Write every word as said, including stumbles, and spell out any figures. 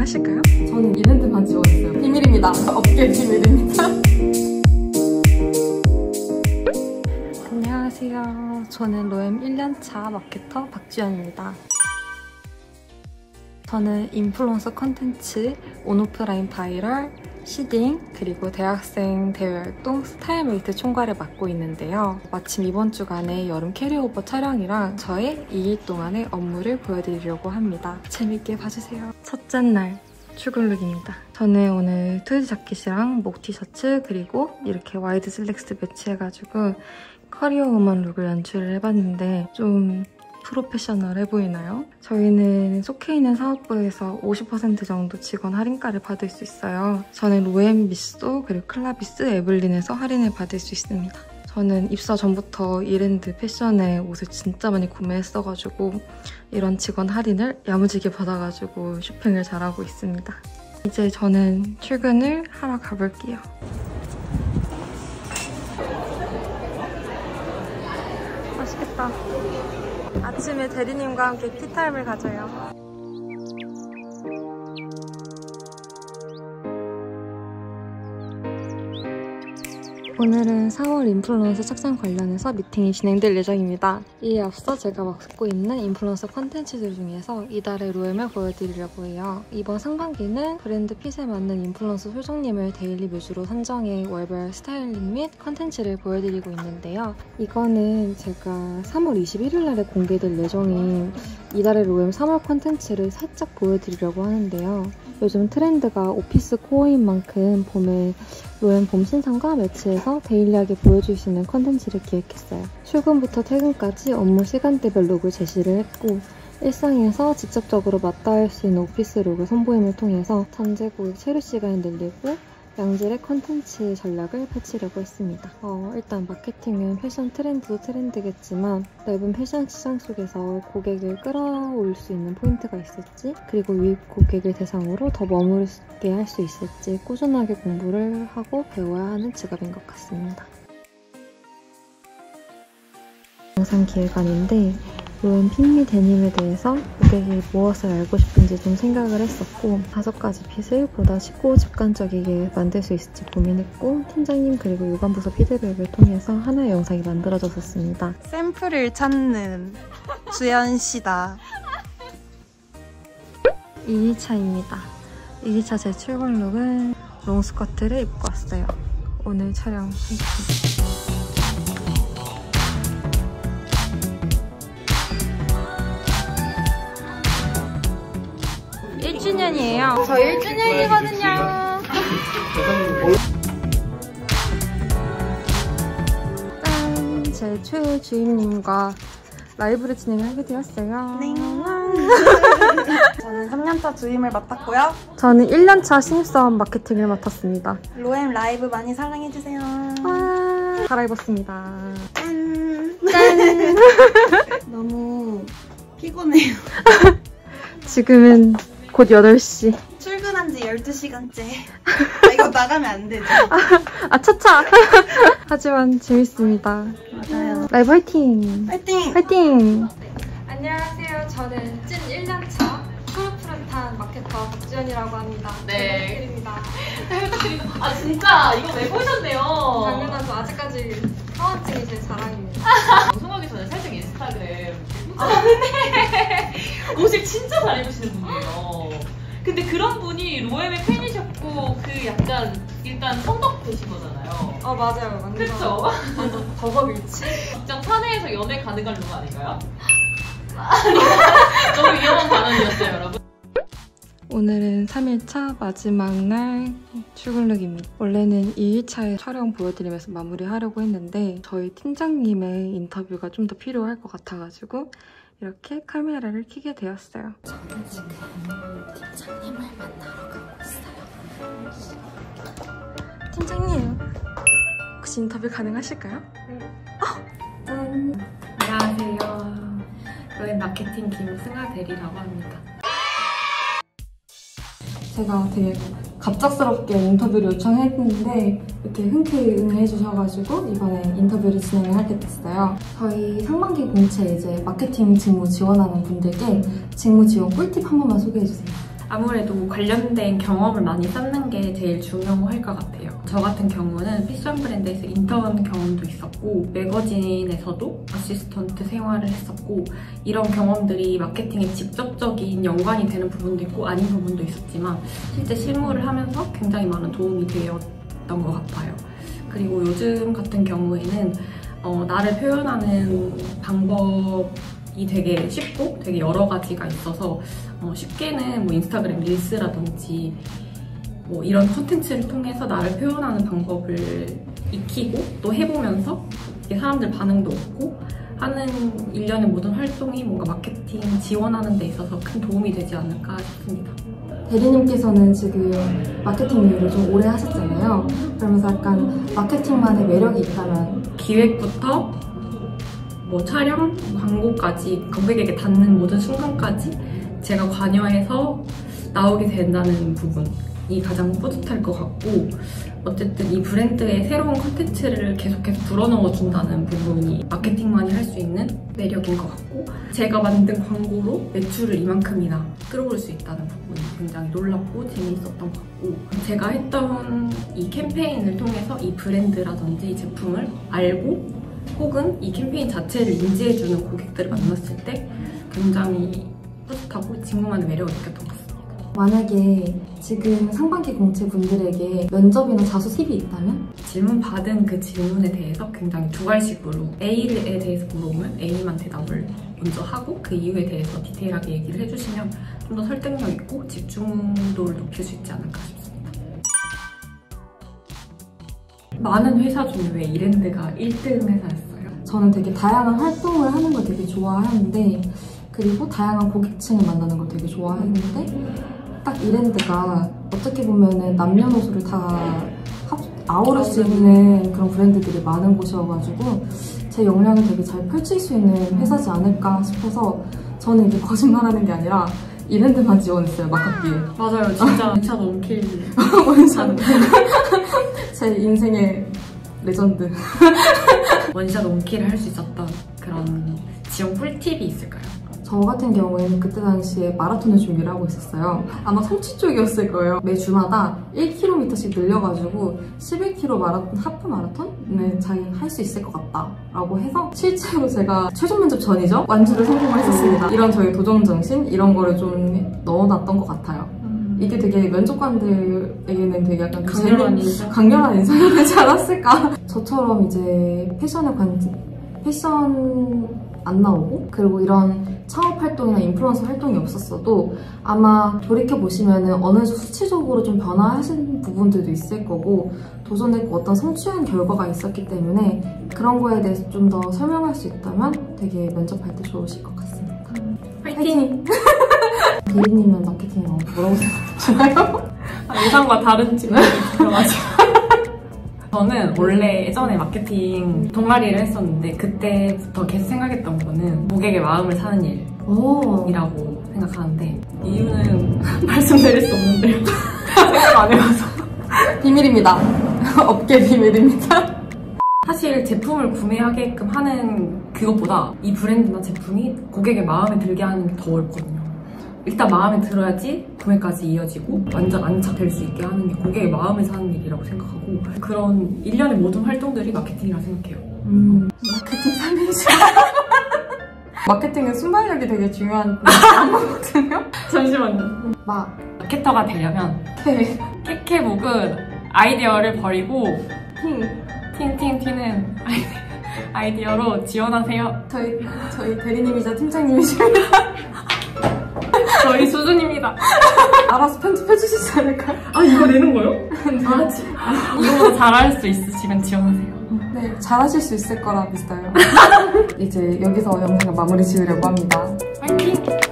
가능하실까요? 저는 이벤트만 지원했어요. 비밀입니다. 업계 비밀입니다. 안녕하세요. 저는 로엠 일 년차 마케터 박주연입니다. 저는 인플루언서 컨텐츠, 온오프라인 바이럴, 시딩, 그리고 대학생 대외활동 스타일메이트 총괄을 맡고 있는데요. 마침 이번 주간에 여름 캐리오버 촬영이랑 저의 이 일 동안의 업무를 보여드리려고 합니다. 재밌게 봐주세요. 첫째 날 출근룩입니다. 저는 오늘 트위드 자켓이랑 목 티셔츠 그리고 이렇게 와이드 슬랙스 매치해가지고 커리어 우먼 룩을 연출을 해봤는데 좀 프로페셔널해 보이나요? 저희는 속해 있는 사업부에서 오십 퍼센트 정도 직원 할인가를 받을 수 있어요. 저는 로엠, 미쏘, 그리고 클라비스, 에블린에서 할인을 받을 수 있습니다. 저는 입사 전부터 이랜드 패션의 옷을 진짜 많이 구매했어가지고 이런 직원 할인을 야무지게 받아가지고 쇼핑을 잘하고 있습니다. 이제 저는 출근을 하러 가볼게요. 맛있겠다. 아침에 대리님과 함께 티타임을 가져요. 오늘은 사월 인플루언서 착장 관련해서 미팅이 진행될 예정입니다. 이에 앞서 제가 맡고 있는 인플루언서 콘텐츠들 중에서 이달의 로엠을 보여드리려고 해요. 이번 상반기는 브랜드 핏에 맞는 인플루언서 소정님을 데일리 뮤즈로 선정해 월별 스타일링 및 콘텐츠를 보여드리고 있는데요. 이거는 제가 삼월 이십일일 날에 공개될 예정인 이달의 로엠 삼월 콘텐츠를 살짝 보여드리려고 하는데요. 요즘 트렌드가 오피스 코어인 만큼 봄에 로엠 봄 신상과 매치해서 데일리하게 보여줄 수 있는 컨텐츠를 기획했어요. 출근부터 퇴근까지 업무 시간대별 룩을 제시를 했고 일상에서 직접적으로 맞닿을 수 있는 오피스 룩을 선보임을 통해서 전체 고객 체류 시간을 늘리고 양질의 컨텐츠 전략을 펼치려고 했습니다. 어, 일단 마케팅은 패션 트렌드도 트렌드겠지만 넓은 패션 시장 속에서 고객을 끌어올 수 있는 포인트가 있을지 그리고 유입 고객을 대상으로 더 머무르게 할 수 있을지 꾸준하게 공부를 하고 배워야 하는 직업인 것 같습니다. 영상 기획안인데 로엠 핏미 데님에 대해서 고객이 무엇을 알고 싶은지 좀 생각을 했었고 다섯 가지 핏을 보다 쉽고 직관적이게 만들 수 있을지 고민했고 팀장님 그리고 유관부서 피드백을 통해서 하나의 영상이 만들어졌었습니다. 샘플을 찾는 주연씨다. 이 일차입니다. 이 일차 제 출근 룩은 롱스커트를 입고 왔어요. 오늘 촬영 화이팅! 일 주년이에요. 저 일 주년이거든요. 짠! 제 최애 주임님과 라이브를 진행을 하게 되었어요. 네. 저는 삼 년차 주임을 맡았고요. 저는 일 년차 신입사원 마케팅을 맡았습니다. 로엠 라이브 많이 사랑해주세요. 와, 갈아입었습니다. 짠! 짠! 너무 피곤해요. 지금은 곧 여덟 시. 출근한 지 열두 시간째. 아, 이거 나가면 안 되죠? 아, 아 차차! 하지만 재밌습니다. 맞아요. 라이브 화이팅! 화이팅! 화이팅! 안녕하세요. 저는 찐 일 년차 푸릇푸릇한 마케터 박주연이라고 합니다. 네. 부탁드립니다. 잘 부탁드립니다. 아 진짜 이거 왜 보셨네요? 당연하죠. 아직까지 사원증이 제 자랑입니다. 방송하기 전에 살짝 인스타그램 아 근데 옷을 진짜 잘 입으시는 분이에요. 근데 그런 분이 로엠의 팬이셨고 그 약간 일단 성덕되신 거잖아요. 어 맞아요. 완전 그쵸? 완전 덕업일치. 직장 사내에서 연애 가능한 룩 아닌가요? 너무 위험한 발언이었어요 여러분. 오늘은 삼 일차 마지막 날 출근룩입니다. 원래는 이 일차에 촬영 보여드리면서 마무리하려고 했는데 저희 팀장님의 인터뷰가 좀 더 필요할 것 같아가지고 이렇게 카메라를 켜게 되었어요. 저는 지금 팀장님을 만나러 가고 있어요. 팀장님, 혹시 인터뷰 가능하실까요? 네. 어! 짠! 안녕하세요. 로엠 마케팅 김승아 대리라고 합니다. 제가 되게 갑작스럽게 인터뷰를 요청했는데 이렇게 흔쾌히 응해주셔가지고 이번에 인터뷰를 진행을 하게 됐어요. 저희 상반기 공채 이제 마케팅 직무 지원하는 분들께 직무 지원 꿀팁 한 번만 소개해주세요. 아무래도 관련된 경험을 많이 쌓는 게 제일 중요할 것 같아요. 저 같은 경우는 패션 브랜드에서 인턴 경험도 있었고 매거진에서도 어시스턴트 생활을 했었고 이런 경험들이 마케팅에 직접적인 연관이 되는 부분도 있고 아닌 부분도 있었지만 실제 실무를 하면서 굉장히 많은 도움이 되었던 것 같아요. 그리고 요즘 같은 경우에는 어, 나를 표현하는 방법이 되게 쉽고 되게 여러 가지가 있어서 어, 쉽게는 뭐 인스타그램 릴스라든지 뭐 이런 콘텐츠를 통해서 나를 표현하는 방법을 익히고 또 해보면서 이게 사람들 반응도 없고 하는 일련의 모든 활동이 뭔가 마케팅 지원하는 데 있어서 큰 도움이 되지 않을까 싶습니다. 대리님께서는 지금 마케팅 일을 좀 오래 하셨잖아요. 그러면서 약간 마케팅만의 매력이 있다면 기획부터 뭐 촬영, 광고까지 고객에게 닿는 모든 순간까지 제가 관여해서 나오게 된다는 부분이 가장 뿌듯할 것 같고 어쨌든 이 브랜드의 새로운 콘텐츠를 계속해서 불어넣어준다는 부분이 마케팅만이 할 수 있는 매력인 것 같고 제가 만든 광고로 매출을 이만큼이나 끌어올 수 있다는 부분이 굉장히 놀랍고 재미있었던 것 같고 제가 했던 이 캠페인을 통해서 이 브랜드라든지 이 제품을 알고 혹은 이 캠페인 자체를 인지해주는 고객들을 만났을 때 굉장히 뿌듯하고 직무만의 매력을 느꼈던 것 같습니다. 만약에 지금 상반기 공채분들에게 면접이나 자소 팁이 있다면? 질문 받은 그 질문에 대해서 굉장히 두괄식으로 A에 대해서 물어보면 A만 대답을 먼저 하고 그 이유에 대해서 디테일하게 얘기를 해주시면 좀 더 설득력 있고 집중도를 높일 수 있지 않을까 싶습니다. 많은 회사 중에 왜 이랜드가 일 등 회사였어요? 저는 되게 다양한 활동을 하는 걸 되게 좋아하는데 그리고 다양한 고객층을 만나는 걸 되게 좋아했는데 딱 이랜드가 어떻게 보면은 남녀노소를 다 아우를 수 있는 그런 브랜드들이 많은 곳이어가지고 제 역량을 되게 잘 펼칠 수 있는 회사지 않을까 싶어서 저는 이게 거짓말하는 게 아니라 이랜드만 지원했어요, 막학기에. 맞아요, 진짜 원샷 원킬 원샷 제 인생의 레전드. 원샷 원킬을 할 수 있었던 그런 지원 꿀팁이 있을까요? 저 같은 경우에는 그때 당시에 마라톤을 준비를 하고 있었어요. 아마 성취 쪽이었을 거예요. 매 주마다 일 킬로미터씩 늘려가지고 십일 킬로미터 마라톤, 하프 마라톤을 자기 할 수 있을 것 같다 라고 해서 실제로 제가 최종 면접 전이죠? 완주를 성공을 했었습니다. 이런 저희 도전정신 이런 거를 좀 넣어놨던 것 같아요. 이게 되게 면접관들에게는 되게 약간 강렬한 인상? 강렬한 인상이 되지 않았을까? 저처럼 이제 패션에 관 패션 안 나오고 그리고 이런 창업 활동이나 인플루언서 활동이 없었어도 아마 돌이켜보시면 어느 정도 수치적으로 좀 변화하신 부분들도 있을 거고 도전했고 어떤 성취한 결과가 있었기 때문에 그런 거에 대해서 좀 더 설명할 수 있다면 되게 면접할 때 좋으실 것 같습니다. 파이팅! 대리님은 마케팅이 뭐라고 생각하시나요? 예상과 다른 질문이 들어가지고 저는 원래 예전에 마케팅 동아리를 했었는데 그때부터 계속 생각했던 거는 고객의 마음을 사는 오. 일이라고 생각하는데 이유는 말씀드릴 수 없는데요. 생각 안 해봐서. 비밀입니다. 업계 비밀입니다. 사실 제품을 구매하게끔 하는 그것보다 이 브랜드나 제품이 고객의 마음에 들게 하는 게 더 어렵거든요. 일단 마음에 들어야지 구매까지 이어지고 완전 안착될 수 있게 하는 게 고객의 마음을 사는 일이라고 생각하고 그런 일련의 모든 활동들이 마케팅이라고 생각해요. 음, 마케팅 삼행시. 마케팅은 순발력이 되게 중요한 거거든요. 잠시만요. 마, 마케터가 되려면 케, 캐캐북은 아이디어를 버리고 팅. 팅팅 튀는 아이디어로 지원하세요. 저희, 저희 대리님이자 팀장님이십니다. 저희 수준입니다. 알아서 편집해주시지 않을까요? 아 이거 내는 거요? 아, 지, 이거보다 잘할 수 있으시면 지원하세요. 네, 잘하실 수 있을 거라 믿어요. 이제 여기서 영상을 마무리 지으려고 합니다. 파이팅!